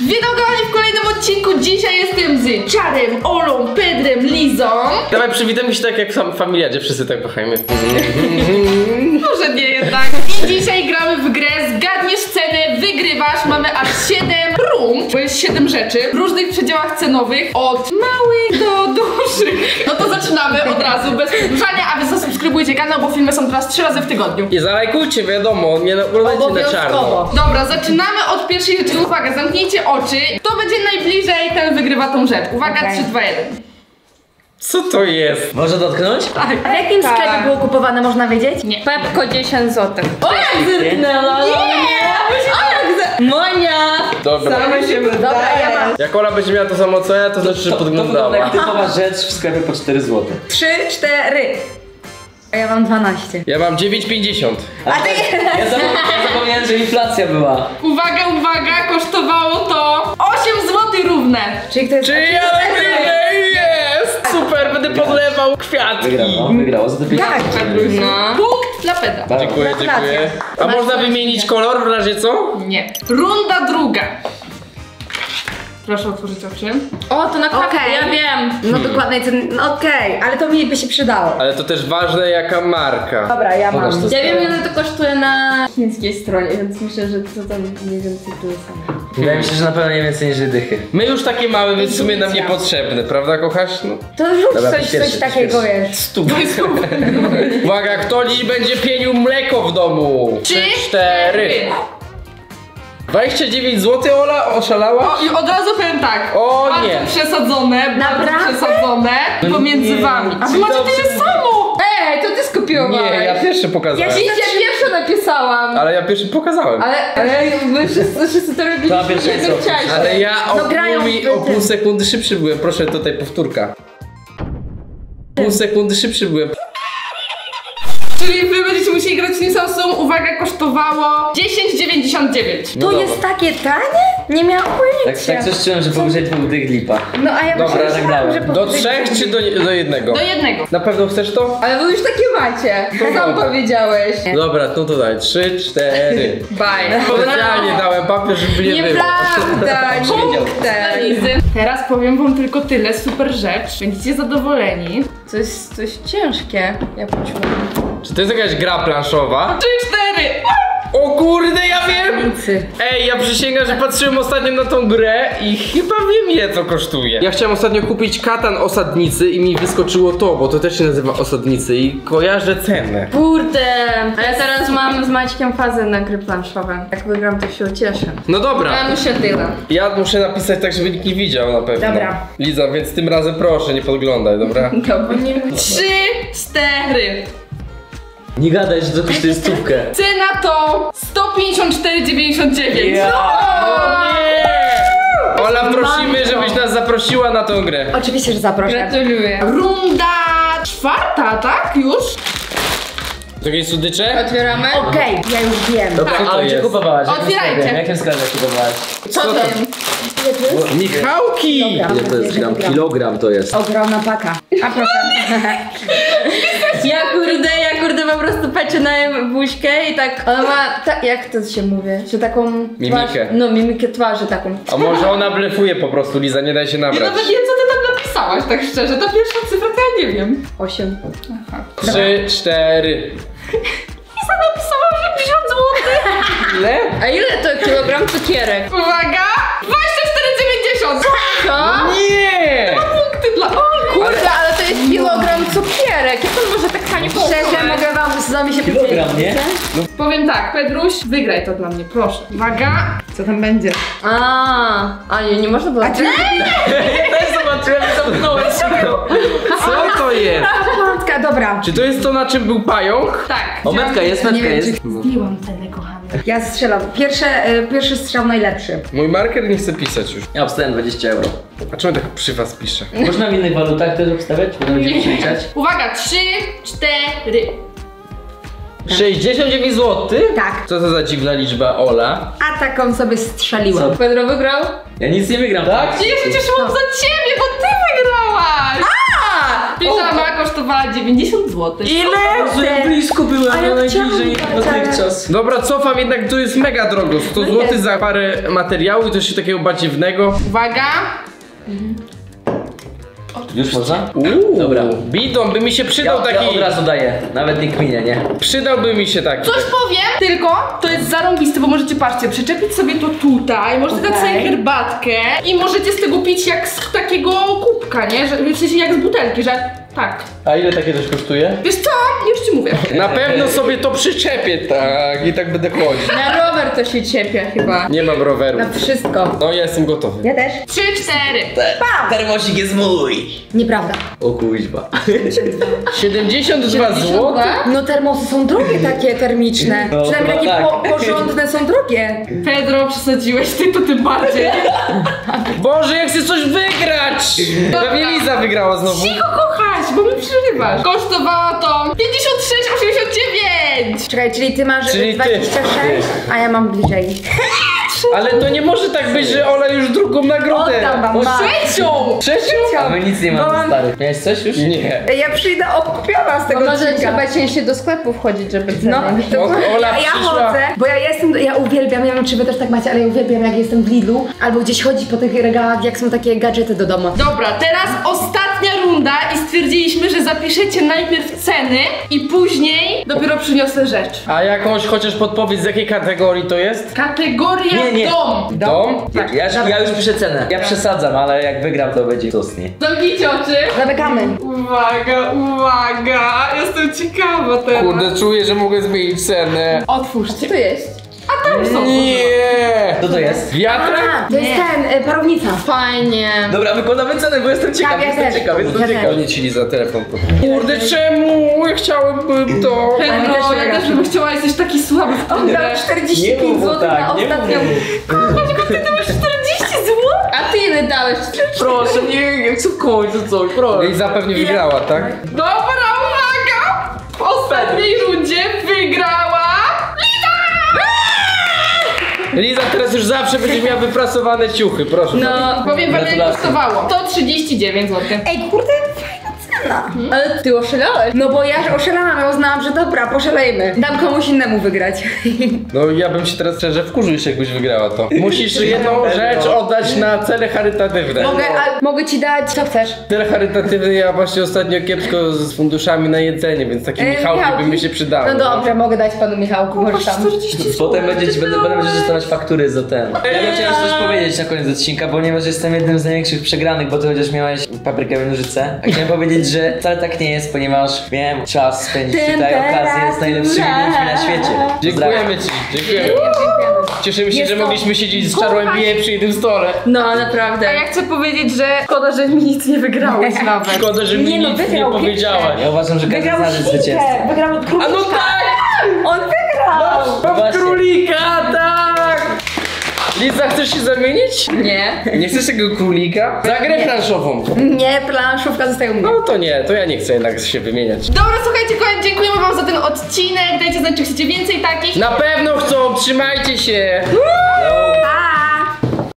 Witam kochani w kolejnym odcinku. Dzisiaj jestem z Czarem, Olą, Pedrem, Lizą. Dawaj, przywitam się tak jak w familiadzie, wszyscy tak kochajmy. Może nie jednak. I dzisiaj gramy w grę Zgadniesz cenę, wygrywasz. Mamy aż 7 rund, bo jest 7 rzeczy w różnych przedziałach cenowych, od małych do dużych. No to zaczynamy od razu, bez przedłużania, a wy zasubskrybujcie kanał, bo filmy są teraz 3 razy w tygodniu. I zalajkujcie, wiadomo, nie oglądajcie na czarno. Dobra, zaczynamy od pierwszej rzeczy. Uwaga, zamknijcie oczy. Kto będzie najbliżej, ten wygrywa tą rzecz. Uwaga, 3, 2, 1. Co to jest? Może dotknąć? Tak. A w jakim sklepie było kupowane, można wiedzieć? Nie. Pepko 10 zł. O, jak zerknęła! Monia! Dobra. Dobra, ja mam Jak Ola będzie miała to samo co ja, to znaczy, że To podglądała. jak typowa rzecz w sklepie po 4 zł. 3, 4. A ja mam 12. Ja mam 9,50. Ja zapomniałem, że inflacja była. Uwaga, uwaga, kosztowało to 8 zł równe. Czyli kto jest... Czy ja wygrałem? Jest! Super, będę podlewał kwiatki. Wygrało za te pieniądze. Tak, No. Punkt dla Pedra. Dziękuję, dziękuję. A Masz można rację. wymienić kolor w razie co? Nie. Runda druga. Proszę otworzyć oczy. O, to na kartę, ja wiem. No dokładnej ceny, no okej, ale to mi by się przydało. Ale to też ważne jaka marka. Dobra, ja mam. Pokaż to. Ja wiem, ile to kosztuje na chińskiej stronie, więc myślę, że to tam mniej więcej tyle samo. Wydaje mi się, że na pewno nie więcej niż dychy. My już takie mamy, więc w sumie nam niepotrzebne, prawda kochasz? No. To rzuć Dobra, coś pierwszy, takiego pierwszy. jest. Stóp. Uwaga, kto dziś będzie pienił mleko w domu? 3, 4. 29 zł, Ola oszalała? O, i od razu powiem tak. O, bardzo nie. przesadzone, bardzo Naprawdę? przesadzone pomiędzy nie. wami. A wy Czy macie to tyle samo! Ej, to ty skopiowałeś. Nie, ja pierwszy Ja pokazałem. się pierwsza napisałam. Ale ja pierwszy pokazałem. Ale my wszyscy to robiliśmy. To pierwszeństwo. Ale ja No grają o pół sekundy szybszy byłem. Proszę, tutaj powtórka. Pół sekundy szybszy byłem. Czyli wy będziecie musieli grać z tą sumą. Uwaga, kosztowało 10,99. No To dobra. jest takie tanie? Nie miałam pojęcia. Tak coś czułem, że powyżej 2 dych lipa. No a ja Dobra, myślałam, że Do 3 czy do 1? Do jednego. Na pewno chcesz to? Ale wy już takie macie. Sam powiedziałeś. Dobra, no to daj. 3, 4. Bye. Specjalnie dałem papier, żeby nie było. Nieprawda, wiedział. Dla Lizy. Teraz powiem wam tylko tyle, super rzecz. Będziecie zadowoleni. Coś ciężkie, ja poczułam. Czy to jest jakaś gra planszowa? 3, 4. O kurde, ja wiem! Nicy. Ej, ja przysięgam, że patrzyłem ostatnio na tą grę i chyba wiem, ile to kosztuje. Ja chciałem ostatnio kupić Katan Osadnicy i mi wyskoczyło to, bo to też się nazywa Osadnicy i kojarzę cenę. Kurde, a ja teraz mam z Maćkiem fazę na gry planszowe. Jak wygram, to się cieszę. No dobra, Ja muszę tyle. ja muszę napisać tak, żeby nikt nie widział na pewno. Dobra. Liza, więc tym razem proszę, nie podglądaj, dobra? Dobra. 3, 4. Nie gadaj, że to kosztuje stówkę. Cena to 154,99. Ja. Nie! Ola, prosimy, żebyś nas zaprosiła na tę grę. Oczywiście, że zaproszę. Gratuluję. Runda czwarta, tak? Już? Jakieś słodycze? Otwieramy. Okej, ja już wiem. Dobra, Co to a gdzie jest? kupowałaś? W jakim Otwierajcie. sklepie? W jakim sklepie kupowałaś? Co to? Ile tu jest? Michałki! Dobra. Ile to jest gram? Kilogram to jest. Ogromna paka. A proszę. ja kurde po prostu patrzę na jej buźkę i tak ona ma, jak to się mówi? Że taką Mimikę. Twarz, no mimikę twarzy taką. A może ona blefuje po prostu, Liza, nie daj się Ja nabrać. nawet wiem, co ty tam napisałaś, tak szczerze. Ta pierwsza cyfra to ja nie wiem. 8. 3, 4. Lisa napisała, że 1000 zł. Ile? A ile to kilogram cukierek? Uwaga! 24,90. Co? Nie! Punkty dla Oli. Kurde, ale to jest kilogram cukierek. Jak on może tak tanie Szczerze, mogę wam z nami się Kilogram, nie? Powiem tak, Pedruś, wygraj to dla mnie, proszę. Uwaga! Co tam będzie? A nie można było. Ja też zobaczyłem i zamknąłem się. Co to jest? Matka, dobra. Czy to jest to, na czym był pająk? Tak. O, metka jest, metka jest. Zbiłam cenę, kochany. Ja strzelam. Pierwszy strzał najlepszy. Mój marker nie chce pisać już. Ja obstałem 20 euro. A czemu tak przy was pisze? Można w innych walutach też obstawiać? Bo będziemy przeliczać. Uwaga, 3, 4. 69 zł? Tak. Co to za dziwna liczba, Ola? A taką sobie strzeliłam. Co? Pedro wygrał? Ja nic nie wygram, tak? Ja się cieszyłam za ciebie, bo ty wygrałaś! Piżama kosztowała 90 zł. Ile? Ja blisko byłem, A ja najbliżej chciałam dotychczas. Dobra, cofam, jednak tu jest mega drogo. 100 zł za parę materiału i coś takiego badziewnego. Uwaga! Już można? Dobra. Bidon by mi się przydał Ja taki. od razu daję, nawet nie kminie, nie? Przydałby mi się taki. Coś powiem, tylko to jest zarąbiste, bo możecie, patrzcie, przyczepić sobie to tutaj, możecie dać sobie herbatkę i możecie z tego pić jak z takiego kubka, nie? Że, w sensie jak z butelki, że tak. A ile takie coś kosztuje? Wiesz co? Już ci mówię. Na pewno sobie to przyczepię, tak, i tak będę chodzić. Na rower to się ciepia chyba. Nie mam roweru. Na wszystko. No ja jestem gotowy. Ja też. 3, 4. Termosik jest mój. Nieprawda. O kuźba. 72 zł? No termosy są drogie takie termiczne. No, Przynajmniej chyba takie tak. porządne są drogie. Pedro, przesadziłeś, ty to tym bardziej. Boże, ja chcę coś wygrać! Pewnie Liza wygrała znowu. Cicho kochać, bo mi przerywasz. Kosztowało to 56,89. Czekaj, czyli ty masz Czyli ty. 26, a ja mam bliżej. Ale to nie może tak być, że Ola już drugą nagrodę. Oddam wam. Trzecią! Trzecią? A my nic nie mamy, stary. Miałeś coś już? Nie. Ja przyjdę okupiona z tego Może odcinka. trzeba częściej do sklepu wchodzić, żeby ceny. No, to Ola ja przyszła. chodzę, bo ja uwielbiam, nie wiem czy wy też tak macie, ale ja uwielbiam jak jestem w Lidlu albo gdzieś chodzi po tych regałach, jak są takie gadżety do domu. Dobra, teraz ostatnia runda i stwierdziliśmy, że zapiszecie najpierw ceny i później dopiero przyniosę rzecz. A jakąś chociaż podpowiedź z jakiej kategorii to jest? Kategoria Nie, nie. dom. Dom? Ja już piszę cenę. Ja przesadzam, ale jak wygram to będzie tostnie. Zamknijcie oczy. Zamykamy. Uwaga, uwaga. Jestem ciekawa teraz. Kurde, czuję, że mogę zmienić cenę. Otwórzcie. Co to jest? A tam są. Nie! Co to jest? Wiatrak? To jest ten, parownica. Fajnie. Dobra, wykładamy cenę, bo jestem ciekaw, Tak, ja jestem też. ciekaw, jestem Ja ciekaw. też. Oni ci za telefon. Kurde, czemu? Ja chciałbym to. Pedro, też ja wygram. też bym chciała, jesteś taki słaby w tym grę. Oddam 45 zł na ostatnią. Ty masz 40 zł? A ty ile dałeś? Proszę, nie chcę w końcu coś, proszę. I zapewnie wygrała, tak? Dobra, uwaga! W ostatniej rundzie wygrała Liza teraz już zawsze będzie miała wyprasowane ciuchy, proszę. No, Powiem wam, ile Gratulacje. kosztowało. To 39 zł. ej kurde, fajna cena. Ale ty oszalałeś. No bo ja oszalałam, ja uznałam, że dobra, poszalejmy. Dam komuś innemu wygrać. No ja bym się teraz szczerze wkurzył, jeszcze jakbyś wygrała to. Musisz jedną rzecz oddać na cele charytatywne. Mogę ci dać, co chcesz? Cele charytatywne ja właśnie ostatnio kiepsko z funduszami na jedzenie, więc takie Michałki by mi się przydały. No dobrze, mogę dać panu Michałku, możesz tam. Potem będę dostawać faktury za ten. Ja bym chciał coś powiedzieć na koniec odcinka, ponieważ jestem jednym z największych przegranych, bo ty chociaż miałeś paprykę w nożyce. A chciałem powiedzieć, że wcale tak nie jest, ponieważ miałem czas spędzić tutaj okazję z najlepszymi ludźmi na świecie. Dziękujemy ci, dziękujemy. Cieszymy się, Jest że to mogliśmy siedzieć z czarłem bije przy jednym stole. No naprawdę. A ja chcę powiedzieć, że szkoda, że mi nic nie wygrałeś nawet. Szkoda, że mi Nie, no, nic nie wygrał powiedziałaś. Ja uważam, że każdy Wygrał znalazł świnkę, zwycięzcę. wygrał od A królika. no tak! On wygrał! Mam Właśnie. królika, tak! Liza, chcesz się zamienić? Nie. Nie chcesz tego królika? Za grę planszową. Nie, planszówka zostaje u mnie. No to nie, to ja nie chcę jednak się wymieniać. Dobra, słuchajcie, kochani, dziękujemy wam za ten odcinek. Dajcie znać, czy chcecie więcej takich. Na pewno chcą, trzymajcie się! No.